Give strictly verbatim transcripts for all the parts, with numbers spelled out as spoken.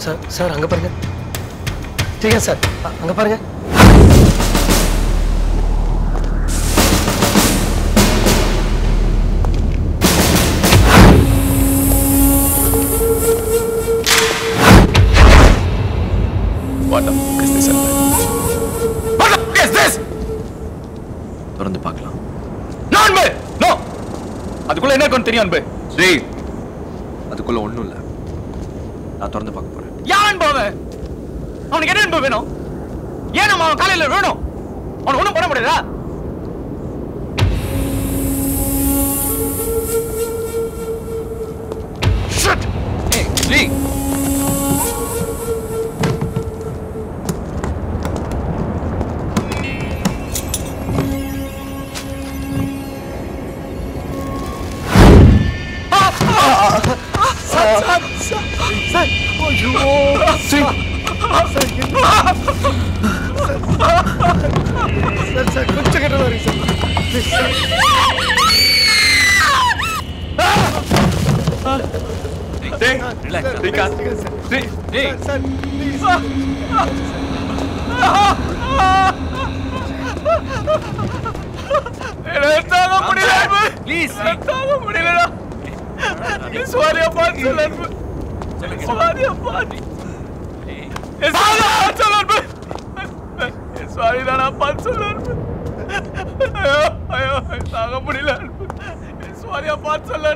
Sir sir அங்கே பாருங்க. சரியா சார், அங்கே பாருங்க. What the fuck is this? What the fuck is this? திறந்து பார்க்கலாம். No அன்பு, no. அதுக்குள்ள என்ன இருக்குன்னு தெரியும் அன்பு. டேய், அதுக்குள்ள ஒண்ணும் இல்ல. நான் திறந்து பார்க்க போறேன். யார் அன்பு அவன்? அவனுக்கு என்ன அன்பு வேணும்? ஏன் நம்ம அவன் காலையில வேணும்? அவனுக்கு ஒண்ணும் பண்ண முடியாதா? Shit! Hey, டேய். சார் சார் சார் ஐயோ சார் சார் சார் கொஞ்சம் கிட்ட வரீங்க சார். டேய் ரிலாக்ஸ் டேய் காஸ் டேய் டேய் சார் ப்ளீஸ் தாங்க முடியல ப்ளீஸ் தாங்க முடியலடா. Suriya பாத்து சொல்லு. Suriya பாத்து. Suriya சொல்லு. Suriya நான் பாத்து சொல்லு. ஐயோ ஐயோ தாங்க முடியல. Suriya பாத்து சொல்லு.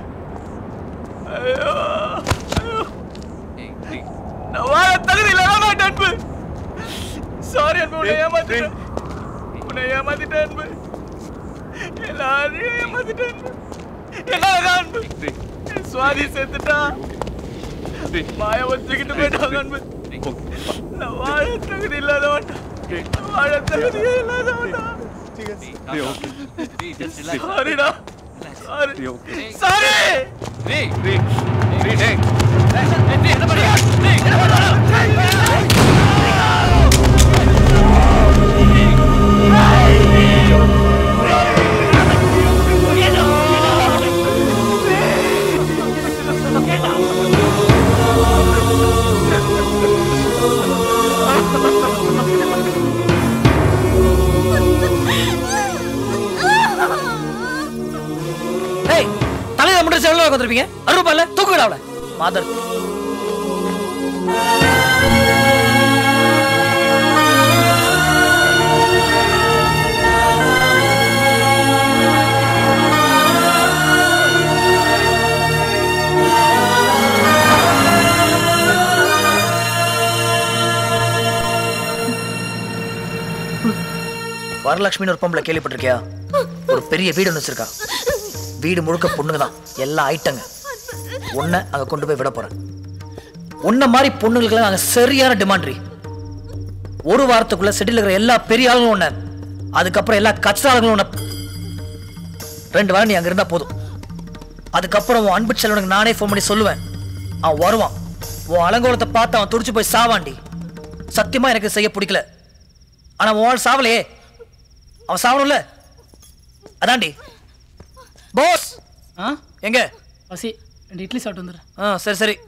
ஐயோ ஐயோ. நான் வர தகுதியில நான் அன்பு. Sorry அன்பு, உன்னை ஏமாத்திட்டேன். உன்னை ஏமாத்திட்டேன் அன்பு. எல்லாரையும் ஏமாத்திட்டேன் அன்பு. எல்லாம் அன்பு. சுவாதி செத்துட்டா. மாயா வச்சுக்கிட்டு போயிட்டாங்க அன்பு. நான் வாழ தகுதி இல்லாதவன். வாழ தகுதி இல்லாதவன். சாரிடா. சாரி. சாரி. டேய் டேய் டேய் டேய். டேய் என்ன பண்ற? டேய் என்ன பண்ற? தலையில மட்டும் செவல உட்காந்துருப்பீங்க. அறுபல்ல தூக்குடா அவளை மாதர். வரலட்சுமின்னு ஒரு பொம்பளை கேள்விப்பட்டிருக்கியா? ஒரு பெரிய வீடு ஒன்று வச்சிருக்கா. வீடு முழுக்க பொண்ணுங்க தான், எல்லாம் ஐட்டங்க. உன்னை அங்க கொண்டு போய் விட போறேன். உன்ன மாதிரி பொண்ணுங்களுக்கு அங்க சரியான டிமாண்ட்ரி. ஒரு வாரத்துக்குள்ள செட்டில் இருக்கிற எல்லா பெரிய ஆளுங்களும் ஒண்ணு, அதுக்கப்புறம் எல்லா கச்சா ஆளுங்களும் ஒண்ணு. ரெண்டு வாரம் நீ அங்க இருந்தா போதும். அதுக்கப்புறம் உன் அன்பு செல்வனுக்கு நானே ஃபோன் பண்ணி சொல்லுவேன். அவன் வருவான். உன் அலங்கோலத்தை பார்த்து அவன் துடிச்சு போய் சாவாண்டி. சத்தியமா எனக்கு செய்ய பிடிக்கல. ஆனா உன் சாவலையே, அவன் சாவணும்ல. அதான்டி போஸ். எங்க பசி ரெண்டு இட்லி சாப்பிட்டு வந்துடுறேன். ஆ சரி சரி.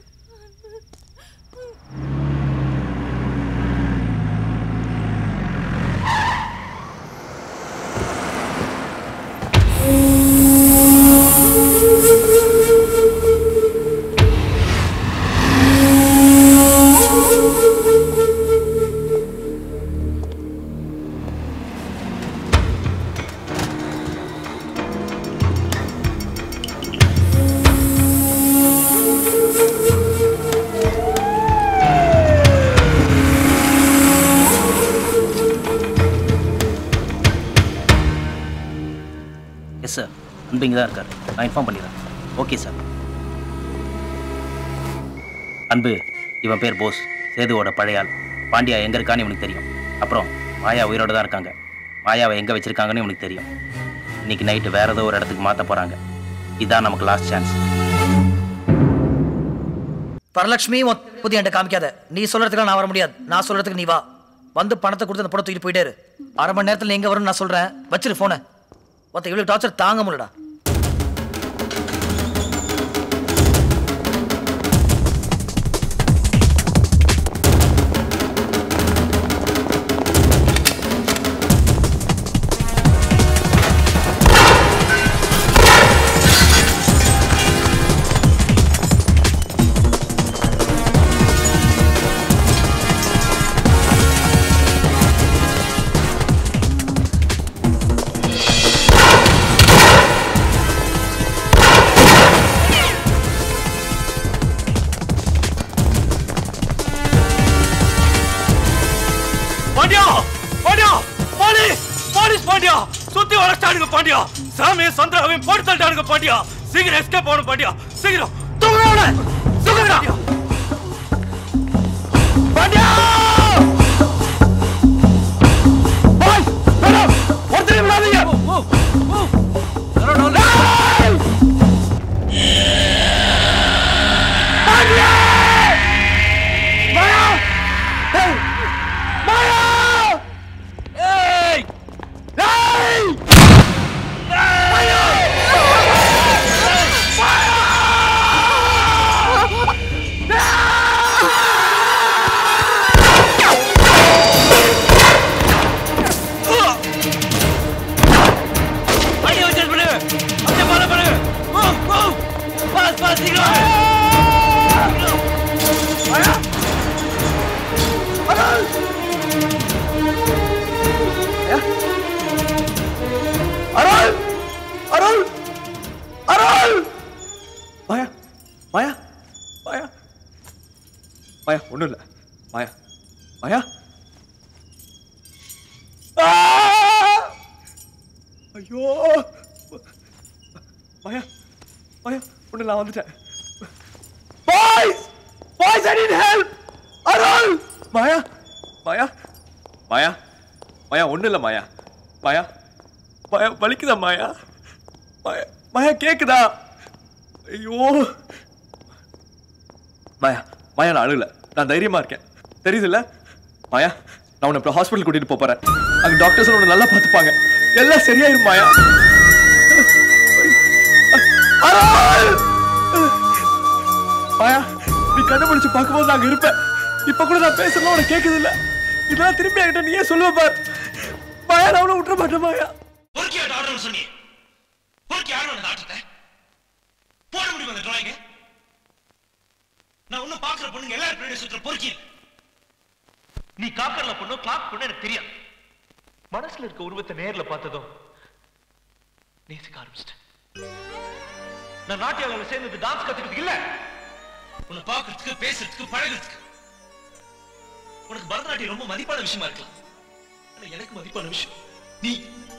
சார் அன்பு இங்கே தான் இருக்கார். நான் இன்ஃபார்ம் பண்ணிடுறேன். Okay sir. அன்பு, இவன் பேர் போஸ், சேதுவோட பழைய ஆள். பாண்டியா எங்கே இருக்கான்னு இவனுக்கு தெரியும். அப்புறம் மாயா உயிரோடு தான் இருக்காங்க. மாயாவை எங்கே வச்சுருக்காங்கன்னு இவனுக்கு தெரியும். இன்னைக்கு நைட்டு வேறு ஏதோ ஒரு இடத்துக்கு மாற்ற போகிறாங்க. இதுதான் நமக்கு லாஸ்ட் சான்ஸ். வரலட்சுமி புதிய என்கிட்ட காமிக்காத. நீ சொல்கிறதுக்கு நான் வர முடியாது. நான் சொல்கிறதுக்கு நீ வா. வந்து பணத்தை கொடுத்து அந்த படம் தூக்கிட்டு போயிட்டே இரு. அரை மணி நேரத்தில் நீ எங்கே வரும்னு நான் சொல்கிறேன். வச்சிரு ஃபோனை. ஒருத்த இவ்வளவு டார்ச்சர் தாங்க முடியலடா. போலீஸ் பாண்டியா சுத்தி வளர்ச்சாடுங்க பாண்டியா சாமி சந்திராவையும் போட்டு தள்ளிட்டானுங்க பாண்டியா சீக்கிரம் எஸ்கேப் ஆகணும் பாண்டியா சீக்கிரம் தூங்குறவன தூங்குறா பாண்டியா பாய் மேடம் ஒருத்தரை விடாதீங்க oh oh no no Pandiya Maya ஏய் மாயா ஏய் ஏய் மாயா அருள் அருள் அருள் மாயா மாயா மாயா மாயா ஒண்ணும் இல்ல மாயா மாயா ஐயோ மாயா மாயா ஒண்ணு நான் வந்துட்டேன் boys boys I need help Arul Maya Maya Maya Maya ஒண்ணு இல்ல மாயா மாயா மாயா வலிக்குதா மாயா மாயா மாயா கேக்குதா ஐயோ மாயா மாயா நான் அழுகல நான் தைரியமா இருக்கேன் தெரியுதுல்ல மாயா நான் உன்னை இப்போ ஹாஸ்பிட்டல் கூட்டிட்டு போறேன் அங்க டாக்டர்ஸ் உன்னை நல்லா பார்த்துப்பாங்க எல்லாம் சரியாயிரும் மாயா மாயா நீ கண்டுபிடிச்சு பார்க்கும்போது நாங்க இருப்பேன் இப்ப கூட நான் பேசணும் உனக்கு கேக்குது இல்ல இதெல்லாம் திரும்பி என்கிட்ட நீயே சொல்லுவ பார் மாயா நான் அவனை விட்டுற மாட்டேன் மாயா பொறுக்கியா டாக்டர் சொன்னி பொறுக்கி யாரும் அந்த டாக்டர் போட முடியும் அந்த டிராயிங்க நான் இன்னும் பாக்குற பொண்ணுங்க எல்லாரும் பின்னாடி சுத்துற பொறுக்கி நீ காக்கர்ல பொண்ணு கிளாக் பொண்ணு எனக்கு தெரியாது மனசுல இருக்க உருவத்தை நேர்ல பார்த்ததும் நேசிக்க ஆரம்பிச்சிட்டேன் நான் நாட்டியாவில் சேர்ந்தது டான்ஸ் கத்துக்கிறதுக்கு இல்ல உன்னை பாக்குறதுக்கு பேசுறதுக்கு பழகிறதுக்கு உனக்கு பரதநாட்டியம் ரொம்ப மதிப்பான விஷயமா இருக்கலாம் ஆனா எனக்கு மதிப்பான விஷயம் நீ